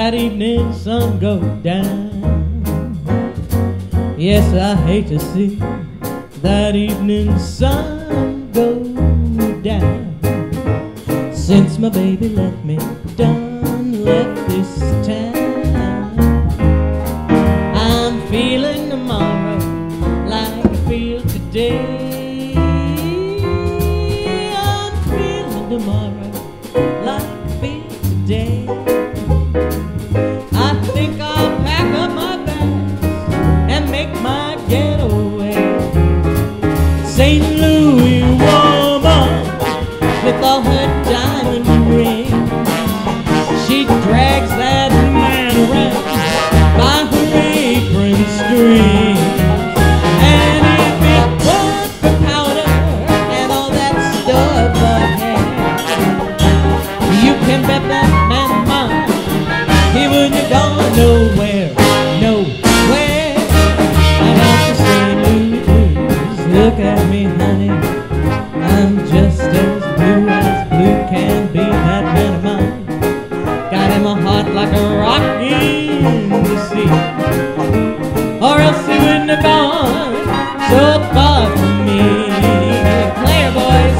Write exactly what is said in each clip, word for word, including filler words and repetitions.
that evening sun go down. Yes, I hate to see that evening sun go down. Since my baby left me, done left this town. I'm feeling tomorrow like I feel today. I'm feeling tomorrow like I feel today. I think I'll pack up my bags and make my getaway. Saint Louis woman with all her diamond rings, she drags that man around by her apron string. And if it weren't for powder and all that stuff I had, you can bet that man of mine, he wouldn't have gone nowhere, nowhere. I'd have to say, Louis, please look at me, honey, I'm just as blue as blue can be. That man of mine got in my heart like a rock in the sea, or else he wouldn't have gone so far from me. Play it, boys.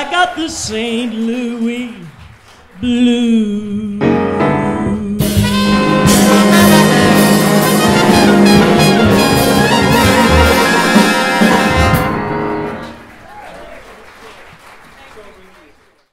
I got the Saint Louis blues.